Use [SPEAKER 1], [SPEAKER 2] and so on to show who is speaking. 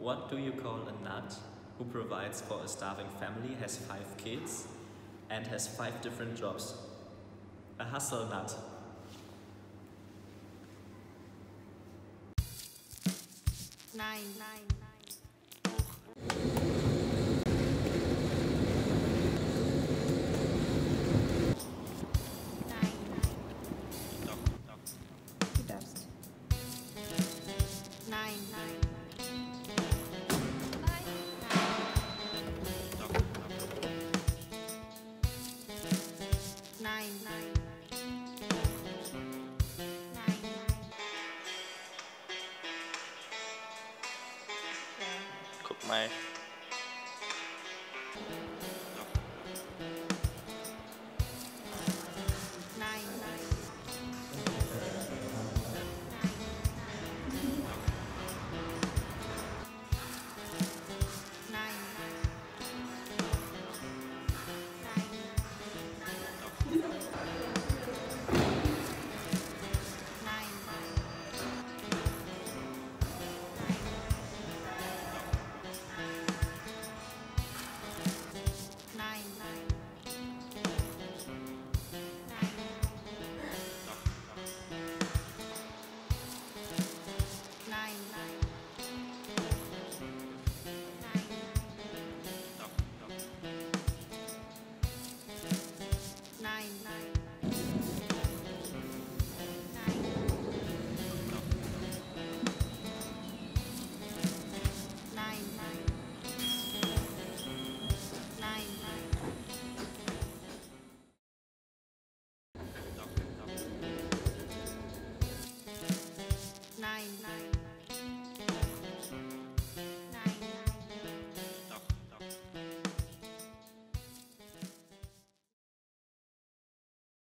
[SPEAKER 1] What do you call a nut who provides for a starving family, has 5 kids, and has 5 different jobs? A hustle nut.
[SPEAKER 2] Nine. Du darfst. Nein.
[SPEAKER 3] Guck mal.